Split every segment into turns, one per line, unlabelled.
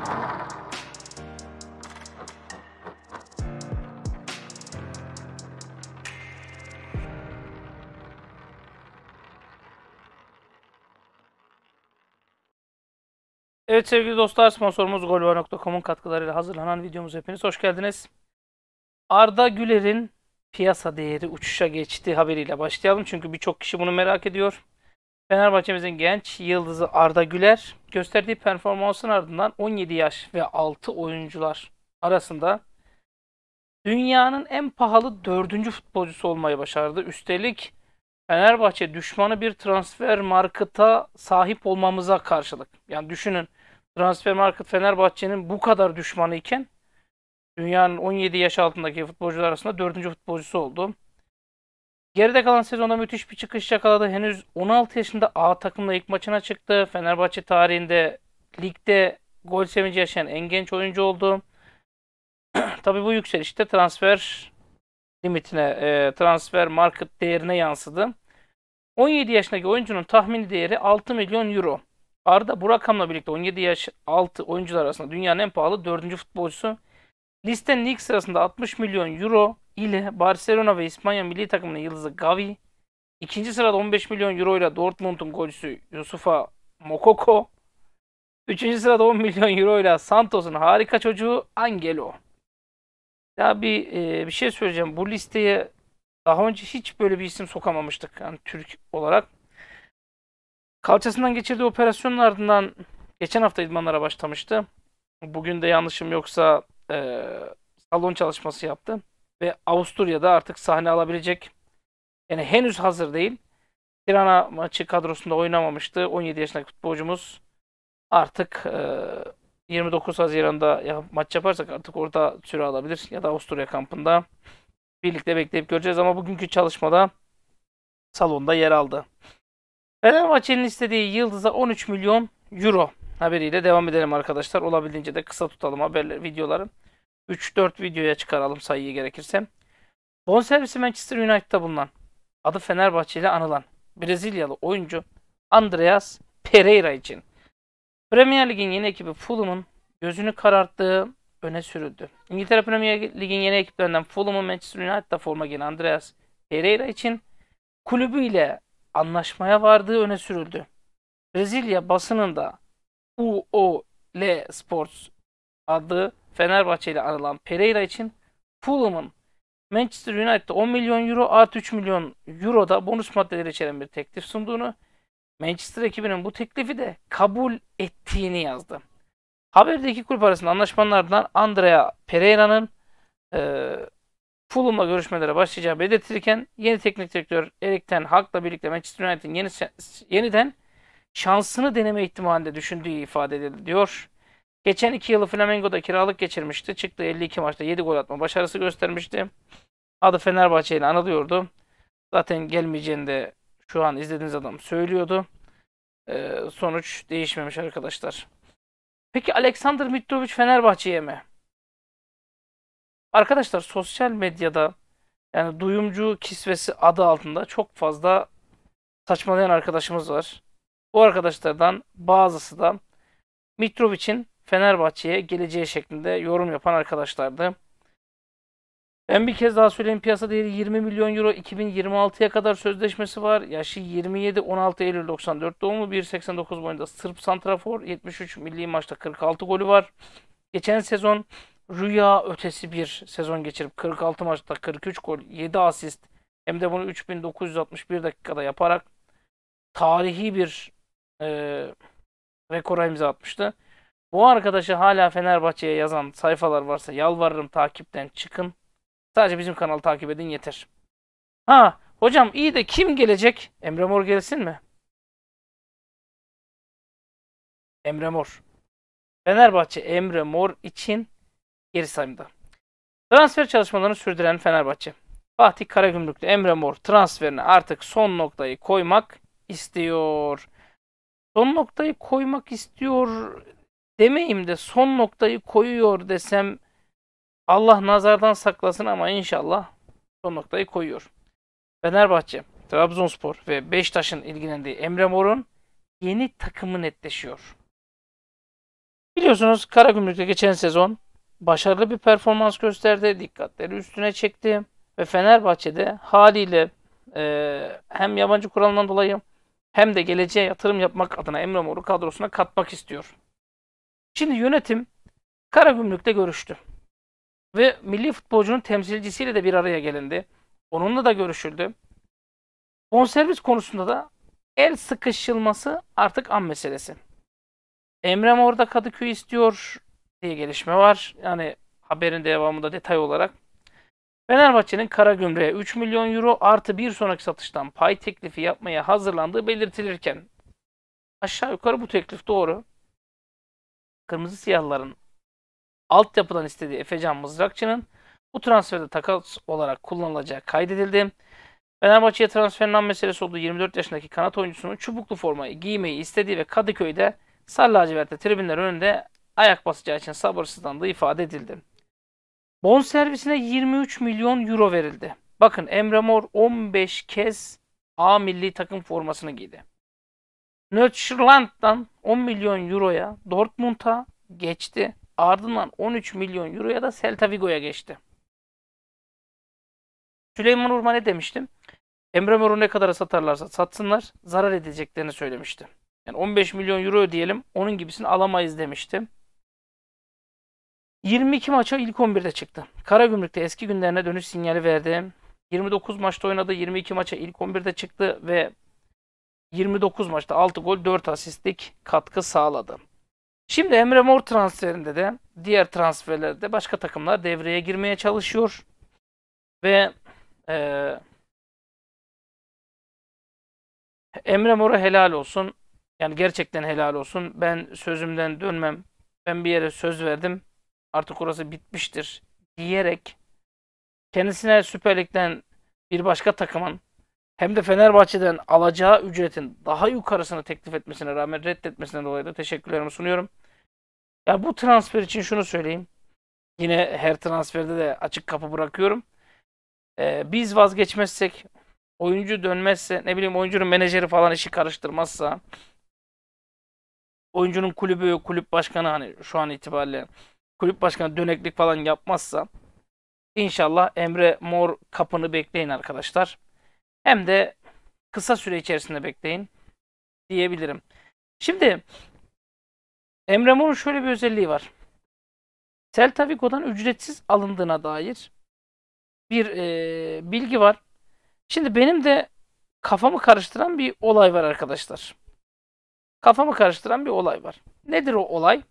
Evet sevgili dostlar, sponsorumuz Golvar.com'un katkılarıyla hazırlanan videomuza hepiniz hoş geldiniz. Arda Güler'in piyasa değeri uçuşa geçti haberiyle başlayalım. Çünkü birçok kişi bunu merak ediyor. Fenerbahçe'mizin genç yıldızı Arda Güler gösterdiği performansın ardından 17 yaş ve altı oyuncular arasında dünyanın en pahalı dördüncü futbolcusu olmayı başardı. Üstelik Fenerbahçe düşmanı bir transfer marketa sahip olmamıza karşılık. Yani düşünün, transfer market Fenerbahçe'nin bu kadar düşmanı iken dünyanın 17 yaş altındaki futbolcular arasında dördüncü futbolcusu oldu. Geride kalan sezonda müthiş bir çıkış yakaladı. Henüz 16 yaşında A takımla ilk maçına çıktı. Fenerbahçe tarihinde ligde gol sevinci yaşayan en genç oyuncu oldu. Tabii bu yükselişte transfer limitine, transfer market değerine yansıdı. 17 yaşındaki oyuncunun tahmini değeri 6 milyon euro. Arda bu rakamla birlikte 17 yaş altı oyuncular arasında dünyanın en pahalı dördüncü futbolcusu. Listenin ilk sırasında 60 milyon euro ile Barcelona ve İspanya milli takımının yıldızı Gavi. İkinci sırada 15 milyon euro ile Dortmund'un golcüsü Youssoufa Moukoko. Üçüncü sırada 10 milyon euro ile Santos'un harika çocuğu Angelo. Ya bir şey söyleyeceğim. Bu listeye daha önce hiç böyle bir isim sokamamıştık. Yani Türk olarak. Kalçasından geçirdiği operasyonun ardından geçen hafta idmanlara başlamıştı. Bugün de yanlışım yoksa salon çalışması yaptı. Ve Avusturya'da artık sahne alabilecek. Yani henüz hazır değil. Tirana maçı kadrosunda oynamamıştı. 17 yaşındaki futbolcumuz artık 29 Haziran'da maç yaparsak artık orada süre alabilir. Ya da Avusturya kampında. Birlikte bekleyip göreceğiz ama bugünkü çalışmada salonda yer aldı. Fenerbahçe'nin istediği yıldıza 13 milyon euro haberiyle devam edelim arkadaşlar. Olabildiğince de kısa tutalım haberleri, videoları. 3-4 videoya çıkaralım sayıyı gerekirse. Bonservisi Manchester United'da bulunan, adı Fenerbahçe ile anılan Brezilyalı oyuncu Andreas Pereira için Premier Lig'in yeni ekibi Fulham'ın gözünü kararttığı öne sürüldü. İngiltere Premier Lig'in yeni ekiplerinden Fulham'ın Manchester United'da forma giyen Andreas Pereira için kulübüyle anlaşmaya vardığı öne sürüldü. Brezilya basınında UOL Sports adı Fenerbahçe ile anılan Pereira için Fulham'ın Manchester United'da 10 milyon euro artı 3 milyon euro da bonus maddeleri içeren bir teklif sunduğunu, Manchester ekibinin bu teklifi de kabul ettiğini yazdı. Haberde iki kulüp arasında anlaşmanın ardından Andrea Pereira'nın Fulham'la görüşmelere başlayacağı belirtilirken yeni teknik direktör Erik ten Hag'la birlikte Manchester United'in yeniden şansını deneme ihtimalinde düşündüğü ifade edildi diyor. Geçen 2 yılı Flamengo'da kiralık geçirmişti. Çıktığı 52 maçta 7 gol atma başarısı göstermişti. Adı Fenerbahçe ile anılıyordu. Zaten gelmeyeceğini de şu an izlediğiniz adam söylüyordu. Sonuç değişmemiş arkadaşlar. Peki Aleksandar Mitrovic Fenerbahçe'ye mi? Arkadaşlar sosyal medyada yani duyumcu kisvesi adı altında çok fazla saçmalayan arkadaşımız var. Bu arkadaşlardan bazısı da Mitrovic'in Fenerbahçe'ye geleceği şeklinde yorum yapan arkadaşlardı. Ben bir kez daha söyleyeyim, piyasa değeri 20 milyon euro, 2026'ya kadar sözleşmesi var. Yaşı 27, 16 Eylül 94 doğumlu, 1.89 boyunda Sırp santrafor, 73 milli maçta 46 golü var. Geçen sezon rüya ötesi bir sezon geçirip 46 maçta 43 gol, 7 asist, hem de bunu 3961 dakikada yaparak tarihi bir e, rekora imza atmıştı. Bu arkadaşı hala Fenerbahçe'ye yazan sayfalar varsa yalvarırım takipten çıkın. Sadece bizim kanalı takip edin yeter. Ha hocam, iyi de kim gelecek? Emre Mor gelsin mi? Emre Mor. Fenerbahçe Emre Mor için geri sayımda. Transfer çalışmalarını sürdüren Fenerbahçe, Fatih Karagümrük'le Emre Mor transferine artık son noktayı koymak istiyor. Son noktayı koymak istiyor demeyeyim de son noktayı koyuyor desem Allah nazardan saklasın ama inşallah son noktayı koyuyor. Fenerbahçe, Trabzonspor ve Beşiktaş'ın ilgilendiği Emre Mor'un yeni takımı netleşiyor. Biliyorsunuz Karagümrük'te geçen sezon başarılı bir performans gösterdi. Dikkatleri üstüne çekti. Ve Fenerbahçe'de haliyle hem yabancı kuralından dolayı hem de geleceğe yatırım yapmak adına Emre Mor'u kadrosuna katmak istiyor. Şimdi yönetim Karagümrük'le görüştü. Ve milli futbolcunun temsilcisiyle de bir araya gelindi. Onunla da görüşüldü. Bonservis konusunda da el sıkışılması artık an meselesi. Emre Mor da Kadıköy istiyor diye gelişme var. Yani haberin devamında detay olarak. Fenerbahçe'nin Karagümrük'e 3 milyon euro artı bir sonraki satıştan pay teklifi yapmaya hazırlandığı belirtilirken aşağı yukarı bu teklif doğru. Kırmızı Siyahlıların altyapıdan istediği Efecan Mızrakçı'nın bu transferde takas olarak kullanılacağı kaydedildi. Fenerbahçe'ye transferin an meselesi olduğu 24 yaşındaki kanat oyuncusunun çubuklu formayı giymeyi istediği ve Kadıköy'de Sarı lacivertli tribünler önünde ayak basacağı için sabırsızlandığı ifade edildi. Bonservisine 23 milyon euro verildi. Bakın Emre Mor 15 kez A milli takım formasını giydi. Nötrland'dan 10 milyon euroya Dortmund'a geçti. Ardından 13 milyon euroya da Celta Vigo'ya geçti. Süleyman Urma ne demiştim? Emre Mor'u ne kadara satarlarsa satsınlar zarar edeceklerini söylemişti. Yani 15 milyon euro ödeyelim onun gibisini alamayız demişti. 22 maça ilk 11'de çıktı. Karagümrük'te eski günlerine dönüş sinyali verdi. 29 maçta oynadı. 22 maça ilk 11'de çıktı ve 29 maçta 6 gol 4 asistlik katkı sağladı. Şimdi Emre Mor transferinde de diğer transferlerde başka takımlar devreye girmeye çalışıyor. Ve Emre Mor'a helal olsun. Yani gerçekten helal olsun. Ben sözümden dönmem. Ben bir yere söz verdim. Artık orası bitmiştir diyerek kendisine Süper Lig'den bir başka takımın hem de Fenerbahçe'den alacağı ücretin daha yukarısını teklif etmesine rağmen reddetmesine dolayı da teşekkürlerimi sunuyorum. Ya bu transfer için şunu söyleyeyim. Yine her transferde de açık kapı bırakıyorum. Biz vazgeçmezsek, oyuncu dönmezse, ne bileyim oyuncunun menajeri falan işi karıştırmazsa, oyuncunun kulübü, kulüp başkanı hani şu an itibariyle kulüp başkanı döneklik falan yapmazsa inşallah Emre Mor kapını bekleyin arkadaşlar. Hem de kısa süre içerisinde bekleyin diyebilirim. Şimdi Emre Mor'un şöyle bir özelliği var. Celta Vigo'dan ücretsiz alındığına dair bir bilgi var. Şimdi benim de kafamı karıştıran bir olay var arkadaşlar. Kafamı karıştıran bir olay var. Nedir o olay?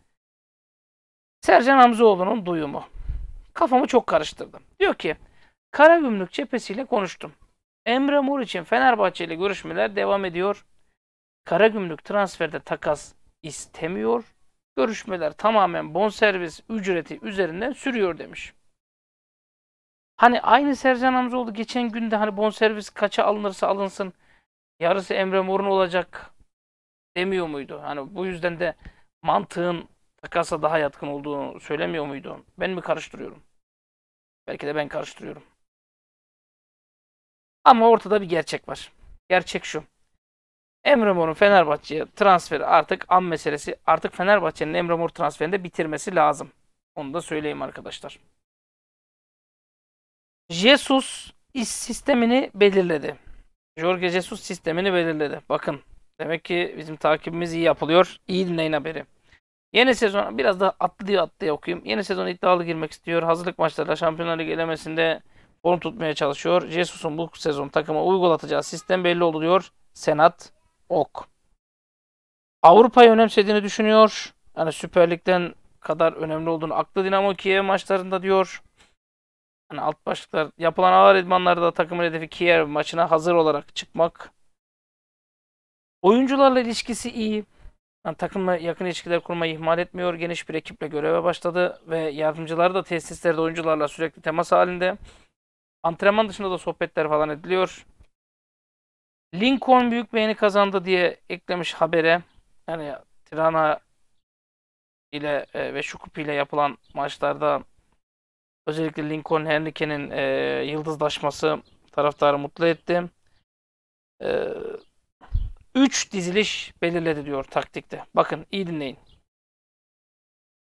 Sercan Hamzoğlu'nun duyumu. Kafamı çok karıştırdım. Diyor ki Karagümrük cephesiyle konuştum. Emre Mor için Fenerbahçe ile görüşmeler devam ediyor. Karagümrük transferde takas istemiyor. Görüşmeler tamamen bonservis ücreti üzerinden sürüyor demiş. Hani aynı Sercan Hamzoğlu geçen günde hani bonservis kaça alınırsa alınsın yarısı Emre Mor'un olacak demiyor muydu? Hani bu yüzden de mantığın takasa daha yatkın olduğunu söylemiyor muydu? Ben mi karıştırıyorum? Belki de ben karıştırıyorum. Ama ortada bir gerçek var. Gerçek şu. Emre Mor'un Fenerbahçe'ye transferi artık an meselesi. Artık Fenerbahçe'nin Emre Mor transferini de bitirmesi lazım. Onu da söyleyeyim arkadaşlar. Jesus sistemini belirledi. Jorge Jesus sistemini belirledi. Bakın. Demek ki bizim takibimiz iyi yapılıyor. İyi dinleyin haberi. Yeni sezon biraz da atlaya okuyayım. Yeni sezon iddialı girmek istiyor. Hazırlık maçlarıyla Şampiyonlar Ligi elemesinde form tutmaya çalışıyor. Jesus'un bu sezon takıma uygulatacağı sistem belli oluyor. Senat Ok. Avrupa'yı önemsediğini düşünüyor. Yani Süper Lig'den kadar önemli olduğunu aklı Dinamo Kiev maçlarında diyor. Yani alt başlıklar yapılan ağır idmanlarda takımın hedefi Kiev maçına hazır olarak çıkmak. Oyuncularla ilişkisi iyi. Yani takımla yakın ilişkiler kurmayı ihmal etmiyor. Geniş bir ekiple göreve başladı ve yardımcıları da tesislerde oyuncularla sürekli temas halinde. Antrenman dışında da sohbetler falan ediliyor. Lincoln büyük beğeni kazandı diye eklemiş habere. Yani Tirana ile ve Şukupi ile yapılan maçlarda özellikle Lincoln Henrique'nin yıldızlaşması taraftarı mutlu etti. 3 diziliş belirledi diyor taktikte. Bakın iyi dinleyin.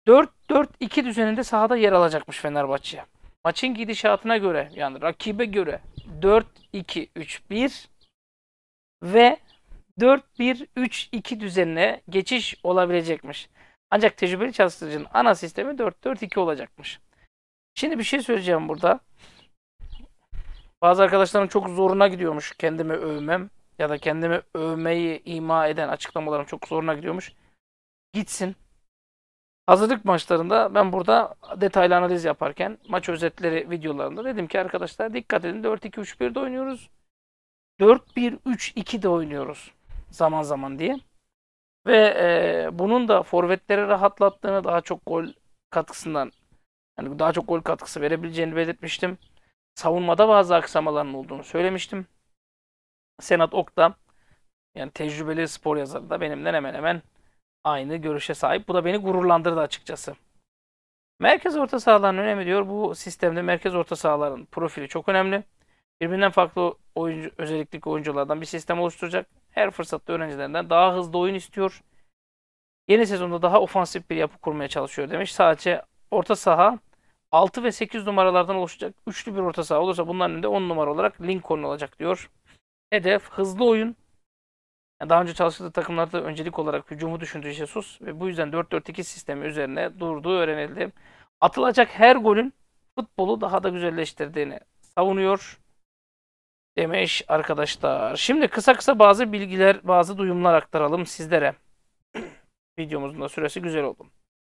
4-4-2 düzeninde sahada yer alacakmış Fenerbahçe. Maçın gidişatına göre yani rakibe göre 4-2-3-1 ve 4-1-3-2 düzenine geçiş olabilecekmiş. Ancak tecrübeli çalıştırıcının ana sistemi 4-4-2 olacakmış. Şimdi bir şey söyleyeceğim burada. Bazı arkadaşların çok zoruna gidiyormuş kendimi övmem ya da kendimi övmeyi ima eden açıklamalarım çok zoruna gidiyormuş. Gitsin. Hazırlık maçlarında ben burada detaylı analiz yaparken maç özetleri videolarında dedim ki arkadaşlar dikkat edin 4-2-3-1'de oynuyoruz. 4-1-3-2'de oynuyoruz zaman zaman diye. Ve bunun da forvetleri rahatlattığını daha çok gol katkısından yani daha çok gol katkısı verebileceğini belirtmiştim. Savunmada bazı aksamaların olduğunu söylemiştim. Senat Ok da yani tecrübeli spor yazarı da benimle hemen hemen aynı görüşe sahip. Bu da beni gururlandırdı açıkçası. Merkez orta sahaların önemi diyor. Bu sistemde merkez orta sahaların profili çok önemli. Birbirinden farklı oyuncu, özellikli oyunculardan bir sistem oluşturacak. Her fırsatta öğrencilerinden daha hızlı oyun istiyor. Yeni sezonda daha ofansif bir yapı kurmaya çalışıyor demiş. Sadece orta saha 6 ve 8 numaralardan oluşacak üçlü bir orta saha olursa bunların önünde 10 numara olarak Lincoln olacak diyor. Hedef hızlı oyun. Yani daha önce çalıştığı takımlarda öncelik olarak hücumu düşündüğü Jesus ve bu yüzden 4-4-2 sistemi üzerine durduğu öğrenildi. Atılacak her golün futbolu daha da güzelleştirdiğini savunuyor demiş arkadaşlar. Şimdi kısa kısa bazı bilgiler, bazı duyumlar aktaralım sizlere. Videomuzun da süresi güzel oldu.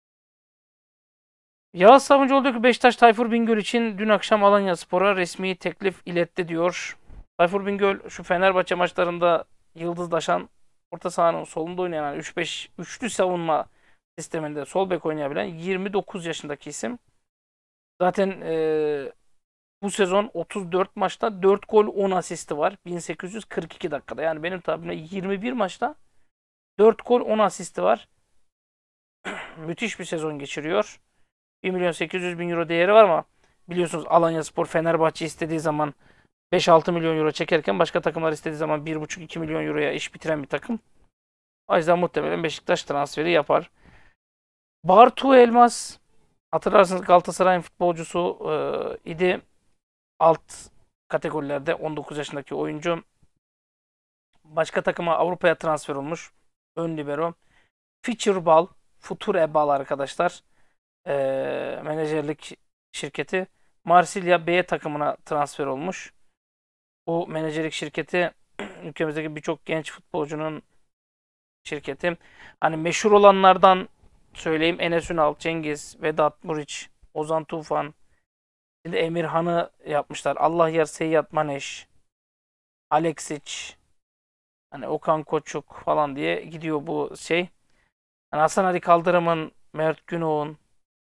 Yağız Savuncuoğlu diyor ki Beşiktaş Tayfur Bingöl için dün akşam Alanyaspor'a resmi teklif iletti diyor. Tayfur Bingöl şu Fenerbahçe maçlarında yıldızlaşan orta sahanın solunda oynayan yani 3-5 üçlü savunma sisteminde sol bek oynayabilen 29 yaşındaki isim. Zaten bu sezon 34 maçta 4 gol 10 asisti var. 1842 dakikada. Yani benim tabirimle 21 maçta 4 gol 10 asisti var. Müthiş bir sezon geçiriyor. 1.800.000 euro değeri var ama biliyorsunuz Alanyaspor Fenerbahçe istediği zaman 5-6 milyon euro çekerken başka takımlar istediği zaman 1,5-2 milyon euroya iş bitiren bir takım. O yüzden muhtemelen Beşiktaş transferi yapar. Bartu Elmas hatırlarsınız Galatasaray'ın futbolcusu idi. Alt kategorilerde 19 yaşındaki oyuncu. Başka takıma Avrupa'ya transfer olmuş. Ön libero. Futurebal arkadaşlar. Menajerlik şirketi. Marsilya B takımına transfer olmuş. Bu menajerlik şirketi ülkemizdeki birçok genç futbolcunun şirketi. Hani meşhur olanlardan söyleyeyim Enes Ünal, Cengiz, Vedat Muriç, Ozan Tufan. Şimdi Emirhan'ı yapmışlar. Allah yar Seyyad Maneş, Alexic, hani Okan Koçuk falan diye gidiyor bu şey. Yani Hasan Ali Kaldırım'ın, Mert Günok'un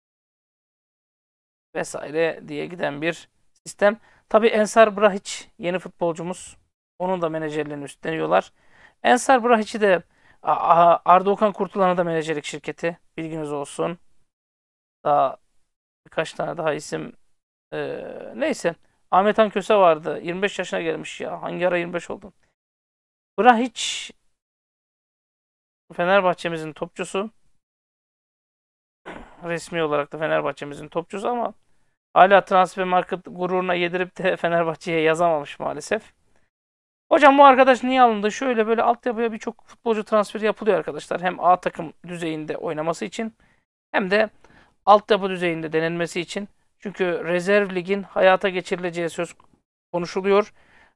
vesaire diye giden bir sistem. Tabii Ensar Brahiç yeni futbolcumuz. Onun da menajerliğini üstleniyorlar. Ensar Brahiç'i de Arda Okan Kurtulan'a da menajerlik şirketi. Bilginiz olsun. Daha birkaç tane daha isim. Neyse. Ahmet Han Köse vardı. 25 yaşına gelmiş ya. Hangi ara 25 oldu? Brahiç Fenerbahçe'mizin topçusu. Resmi olarak da Fenerbahçe'mizin topçusu ama hala transfer market gururuna yedirip de Fenerbahçe'ye yazamamış maalesef. Hocam bu arkadaş niye alındı? Şöyle böyle altyapıya birçok futbolcu transferi yapılıyor arkadaşlar. Hem A takım düzeyinde oynaması için hem de altyapı düzeyinde denenmesi için. Çünkü rezerv ligin hayata geçirileceği söz konuşuluyor.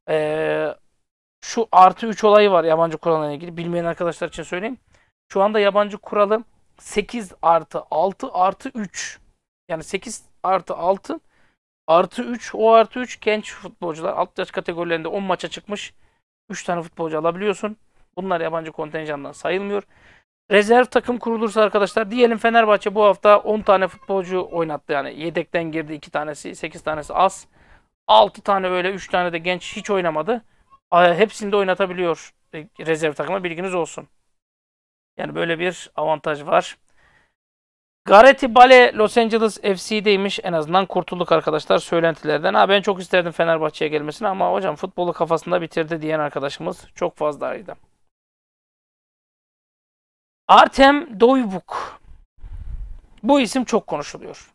Şu artı 3 olayı var yabancı kuralına ilgili. Bilmeyen arkadaşlar için söyleyeyim. Şu anda yabancı kuralı 8 artı 6 artı 3. Yani 8 artı 6 artı 3. O artı 3 genç futbolcular. Alt yaş kategorilerinde 10 maça çıkmış. 3 tane futbolcu alabiliyorsun. Bunlar yabancı kontenjandan sayılmıyor. Rezerv takım kurulursa arkadaşlar diyelim Fenerbahçe bu hafta 10 tane futbolcu oynattı. Yani yedekten girdi 2 tanesi, 8 tanesi az. 6 tane böyle 3 tane de genç hiç oynamadı. Hepsini de oynatabiliyor rezerv takıma bilginiz olsun. Yani böyle bir avantaj var. Gareth Bale Los Angeles FC'deymiş. En azından kurtulduk arkadaşlar söylentilerden. Ben çok isterdim Fenerbahçe'ye gelmesini ama hocam futbolu kafasında bitirdi diyen arkadaşımız çok fazlaydı. Artem Doybuk. Bu isim çok konuşuluyor.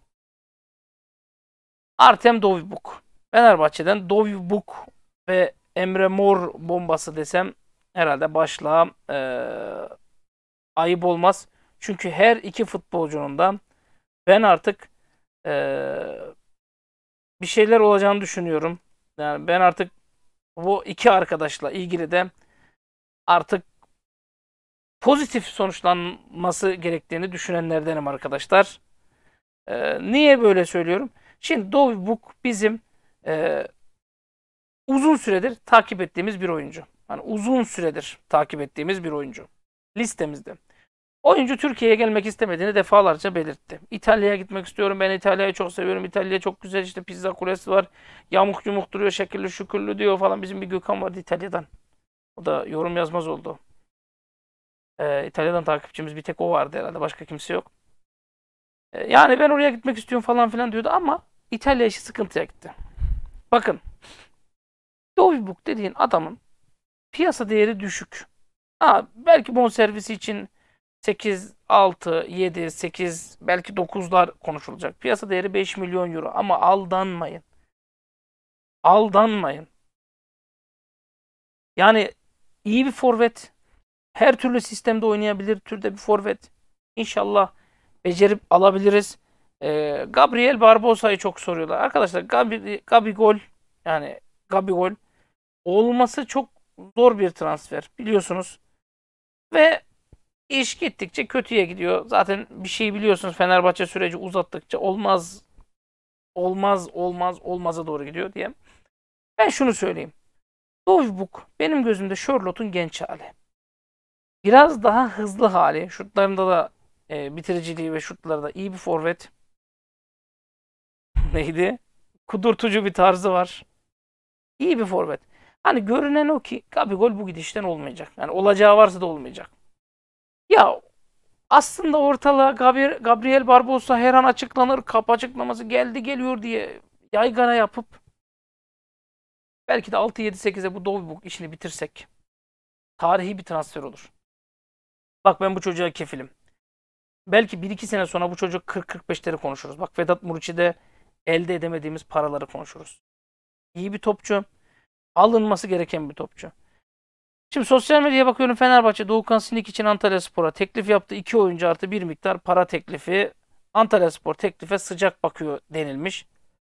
Artem Dovibuk. Fenerbahçe'den Dovibuk ve Emre Mor bombası desem herhalde başlığa ayıp olmaz. Çünkü her iki futbolcunun da ben artık bir şeyler olacağını düşünüyorum. Yani ben artık bu iki arkadaşla ilgili de artık pozitif sonuçlanması gerektiğini düşünenlerdenim arkadaşlar. Niye böyle söylüyorum? Şimdi Dovibuk bizim e, uzun süredir takip ettiğimiz bir oyuncu. Hani uzun süredir takip ettiğimiz bir oyuncu. Listemizde. Oyuncu Türkiye'ye gelmek istemediğini defalarca belirtti. İtalya'ya gitmek istiyorum. Ben İtalya'yı çok seviyorum. İtalya çok güzel, işte pizza kulesi var. Yamuk yumuk duruyor, şekilli şükürlü diyor falan. Bizim bir Gökhan vardı İtalya'dan. O da yorum yazmaz oldu. İtalya'dan takipçimiz bir tek o vardı herhalde. Başka kimse yok. Yani ben oraya gitmek istiyorum falan filan diyordu ama İtalya işi sıkıntıya gitti. Bakın, Dovibuk dediğin adamın piyasa değeri düşük. Ha, belki bonservisi için 8, 6, 7, 8 belki 9'lar konuşulacak. Piyasa değeri 5 milyon euro ama aldanmayın. Aldanmayın. Yani iyi bir forvet. Her türlü sistemde oynayabilir türde bir forvet. İnşallah becerip alabiliriz. Gabriel Barbosa'yı çok soruyorlar. Arkadaşlar Gabigol, yani Gabigol olması çok zor bir transfer biliyorsunuz. Ve iş gittikçe kötüye gidiyor. Zaten bir şey biliyorsunuz, Fenerbahçe süreci uzattıkça olmaza doğru gidiyor diye. Ben şunu söyleyeyim. Dovbuk benim gözümde Charlotte'un genç hali. Biraz daha hızlı hali. Şutlarında da bitiriciliği ve şutları da iyi bir forvet. Neydi? Kudurtucu bir tarzı var. İyi bir forvet. Hani görünen o ki Gabigol bu gidişten olmayacak. Yani olacağı varsa da olmayacak. Ya aslında ortalığa Gabriel Barbosa her an açıklanır, kap açıklaması geldi geliyor diye yaygara yapıp belki de 6-7-8'e bu Dovibuk işini bitirsek tarihi bir transfer olur. Bak, ben bu çocuğa kefilim. Belki 1-2 sene sonra bu çocuk 40-45'leri konuşuruz. Bak, Vedat Muriç'ide elde edemediğimiz paraları konuşuruz. İyi bir topçu. Alınması gereken bir topçu. Şimdi sosyal medyaya bakıyorum, Fenerbahçe Doğukan Sinik için Antalyaspor'a teklif yaptı. 2 oyuncu artı bir miktar para teklifi. Antalyaspor teklife sıcak bakıyor denilmiş.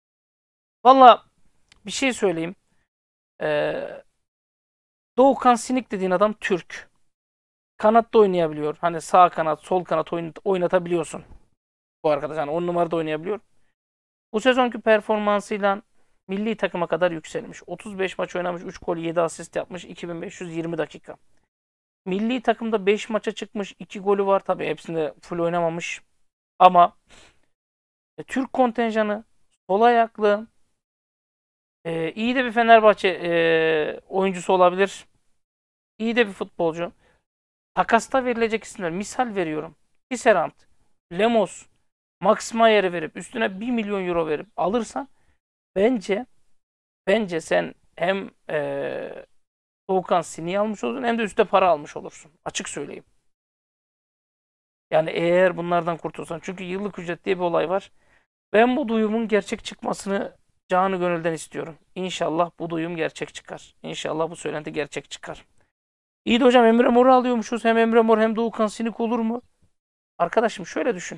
Valla bir şey söyleyeyim. Ee, Doğukan Sinik dediğin adam Türk. Kanatta oynayabiliyor. Hani sağ kanat, sol kanat oynatabiliyorsun. Bu arkadaş hani 10 numarada oynayabiliyor. Bu sezonki performansıyla milli takıma kadar yükselmiş. 35 maç oynamış, 3 gol, 7 asist yapmış, 2520 dakika. Milli takımda 5 maça çıkmış, 2 golü var. Tabii hepsinde full oynamamış. Ama Türk kontenjanı, sol ayaklı, iyi de bir Fenerbahçe oyuncusu olabilir. İyi de bir futbolcu. Takasta verilecek isimler. Misal veriyorum. Tisserand, Lemos, Max Mayer'i verip üstüne 1 milyon euro verip alırsan bence sen hem Doğukan Sini'yi almış olursun hem de üstte para almış olursun. Açık söyleyeyim. Yani eğer bunlardan kurtulsan. Çünkü yıllık ücret diye bir olay var. Ben bu duyumun gerçek çıkmasını canı gönülden istiyorum. İnşallah bu duyum gerçek çıkar. İnşallah bu söylenti gerçek çıkar. İyi de hocam, Emre Mor'u alıyormuşuz. Hem Emre Mor hem Doğukan Sinik olur mu? Arkadaşım şöyle düşün.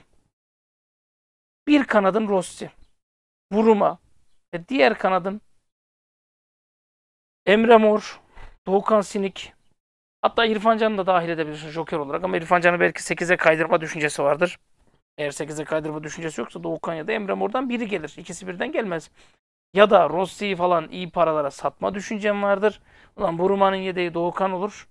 Bir kanadın Rossi, Buruma. Diğer kanadın Emre Mor, Doğukan Sinik. Hatta İrfan Can'ı da dahil edebilirsin Joker olarak. Ama İrfan Can'ı belki 8'e kaydırma düşüncesi vardır. Eğer 8'e kaydırma düşüncesi yoksa Doğukan ya da Emre Mor'dan biri gelir. İkisi birden gelmez. Ya da Rossi'yi falan iyi paralara satma düşüncem vardır. Ulan Buruma'nın yedeği Doğukan olur.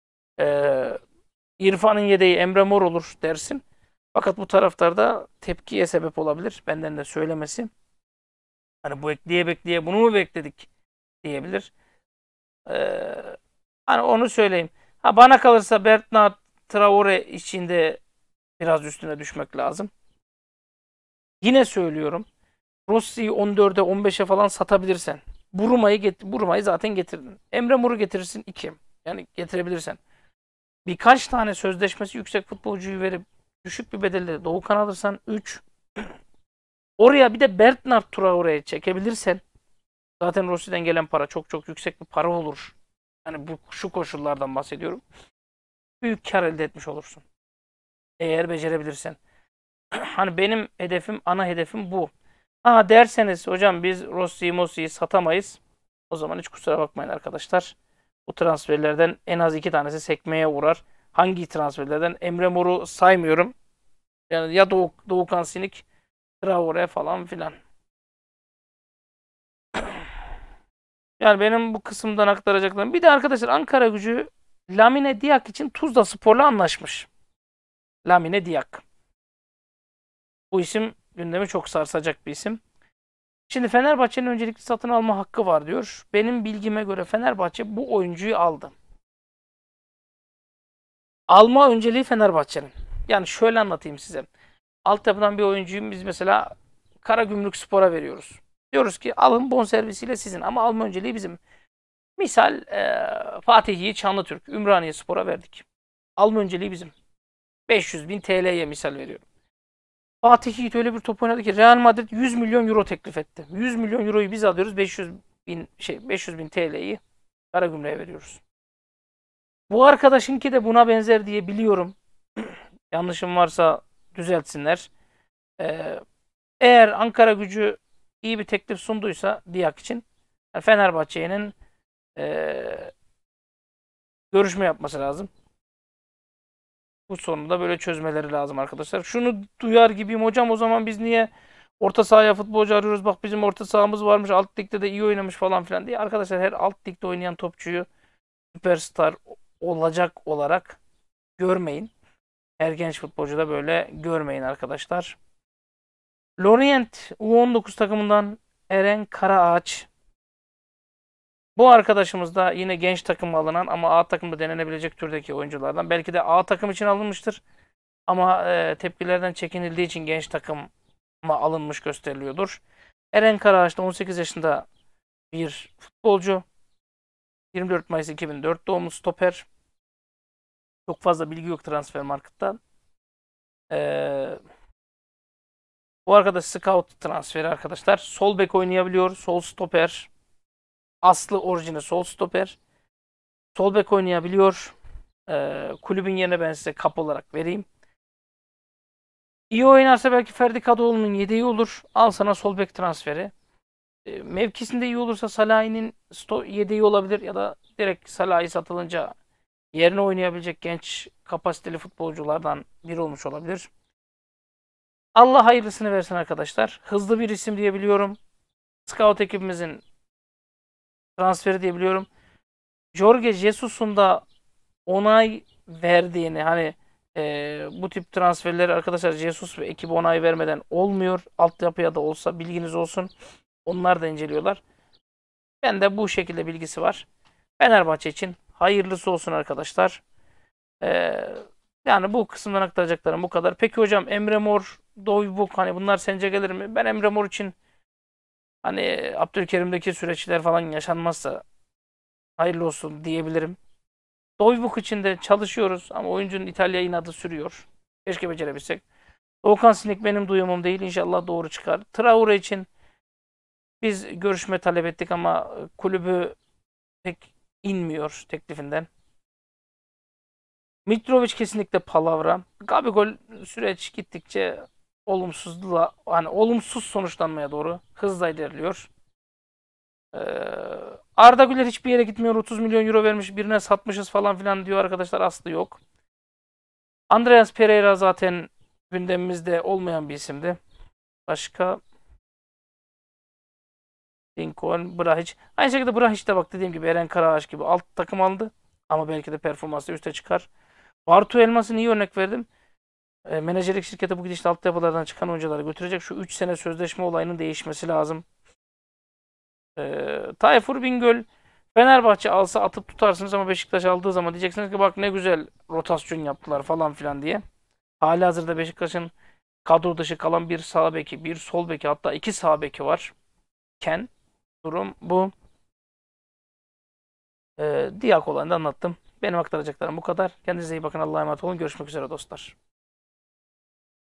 İrfan'ın yedeği Emre Mor olur dersin. Fakat bu taraftarda tepkiye sebep olabilir. Benden de söylemesi. Hani bu bekleye bunu mu bekledik diyebilir. Ee, Hani onu söyleyeyim. Ha, bana kalırsa Bernard Traore içinde biraz üstüne düşmek lazım. Yine söylüyorum. Rossi'yi 14'e 15'e falan satabilirsen. Buruma'yı zaten getirdin. Emre Mor'u getirirsin 2. Yani getirebilirsen. Birkaç tane sözleşmesi yüksek futbolcuyu verip Düşük bir bedelle Doğukan alırsan 3. Oraya bir de Bernard Traore'yi çekebilirsen zaten Rossi'den gelen para çok çok yüksek bir para olur. Hani bu şu koşullardan bahsediyorum. Büyük kar elde etmiş olursun. Eğer becerebilirsen. Hani benim hedefim, ana hedefim bu. Ha derseniz hocam biz Rossi'yi satamayız. O zaman hiç kusura bakmayın arkadaşlar. Bu transferlerden en az 2 tanesi sekmeye uğrar. Hangi transferlerden? Emre Mor'u saymıyorum. Yani ya Doğukan Sinik, Traore falan filan. Yani benim bu kısımdan aktaracaklarım. Bir de arkadaşlar Ankara Gücü Lamine Diak için Tuzla Spor'la anlaşmış. Lamine Diak. Bu isim gündemi çok sarsacak bir isim. Şimdi Fenerbahçe'nin öncelikli satın alma hakkı var diyor. Benim bilgime göre Fenerbahçe bu oyuncuyu aldı. Alma önceliği Fenerbahçe'nin. Yani şöyle anlatayım size. Altyapıdan bir oyuncuyu biz mesela Karagümrükspor'a veriyoruz. Diyoruz ki alın bonservisiyle sizin ama alma önceliği bizim. Misal Fatih Yiğit Çanlıtürk, Ümraniyespor'a verdik. Alma önceliği bizim. 500 bin TL'ye misal veriyorum. Fatih Yiğit öyle bir top oynadı ki Real Madrid 100 milyon euro teklif etti. 100 milyon euroyu biz alıyoruz. 500 bin TL'yi Karagümrük'e veriyoruz. Bu arkadaşınki de buna benzer diye biliyorum. Yanlışım varsa düzeltsinler. Ee, Eğer Ankara Gücü iyi bir teklif sunduysa Diak için Fenerbahçe'nin görüşme yapması lazım. Bu sorunu da böyle çözmeleri lazım arkadaşlar. Şunu duyar gibiyim hocam, o zaman biz niye orta sahaya futbolcu arıyoruz? Bak bizim orta sahamız varmış. Alt ligde de iyi oynamış falan filan diye. Arkadaşlar her alt ligde oynayan topçuyu süperstar olacak olarak görmeyin. Her genç futbolcu da böyle görmeyin arkadaşlar. Lorient U19 takımından Eren Karaağaç. Bu arkadaşımız da yine genç takıma alınan ama A takımda denenebilecek türdeki oyunculardan. Belki de A takım için alınmıştır. Ama tepkilerden çekinildiği için genç takıma alınmış gösteriliyordur. Eren Karaağaç da 18 yaşında bir futbolcu. 24 Mayıs 2004 doğumlu stoper. Çok fazla bilgi yok transfer marketta. Bu arkadaş scout transferi arkadaşlar. Sol bek oynayabiliyor. Sol stoper. Aslı orijini sol stoper. Sol bek oynayabiliyor. Kulübün yerine ben size kap olarak vereyim. İyi oynarsa belki Ferdi Kadıoğlu'nun yedeği olur. Al sana sol bek transferi. Mevkisinde iyi olursa Salah'ın yedeği olabilir ya da direkt Salah'ı satılınca yerine oynayabilecek genç kapasiteli futbolculardan biri olmuş olabilir. Allah hayırlısını versin arkadaşlar. Hızlı bir isim diyebiliyorum. Scout ekibimizin transferi diyebiliyorum. Jorge Jesus'un da onay verdiğini, hani bu tip transferleri arkadaşlar Jesus ve ekibi onay vermeden olmuyor. Altyapıya da olsa bilginiz olsun. Onlar da inceliyorlar. Ben de bu şekilde bilgisi var. Fenerbahçe için hayırlısı olsun arkadaşlar. E, Yani bu kısımdan aktaracaklarım bu kadar. Peki hocam Emre Mor, Doybuk hani bunlar sence gelir mi? Ben Emre Mor için hani Abdülkerim'deki süreçler falan yaşanmazsa hayırlı olsun diyebilirim. Doybuk için de çalışıyoruz ama oyuncunun İtalya inadı sürüyor. Keşke becerebilsek. Doğukan Sinek benim duyumum değil. İnşallah doğru çıkar. Traore için biz görüşme talep ettik ama kulübü pek inmiyor teklifinden. Mitrovic kesinlikle palavra. Gabigol süreç gittikçe hani olumsuz sonuçlanmaya doğru hızla ilerliyor. Arda Güler hiçbir yere gitmiyor. 30 milyon euro vermiş birine satmışız falan filan diyor arkadaşlar. Aslı yok. Andreas Pereira zaten gündemimizde olmayan bir isimdi. Başka Lincoln, Brahic. Aynı şekilde Brahic de bak dediğim gibi Eren Karaağaç gibi alt takım aldı. Ama belki de performansı üste çıkar. Bartu Elmas'ın iyi örnek verdim. Menajerlik şirketi bu gidişle altyapılardan çıkan oyuncuları götürecek. Şu 3 sene sözleşme olayının değişmesi lazım. Tayfur Bingöl Fenerbahçe alsa atıp tutarsınız ama Beşiktaş aldığı zaman diyeceksiniz ki bak ne güzel rotasyon yaptılar falan filan diye. Halihazırda Beşiktaş'ın kadro dışı kalan bir sağ beki, bir sol beki, hatta 2 sağ beki var. Durum bu. Diyak olanı da anlattım. Benim aktaracaklarım bu kadar. Kendinize iyi bakın. Allah'a emanet olun. Görüşmek üzere dostlar.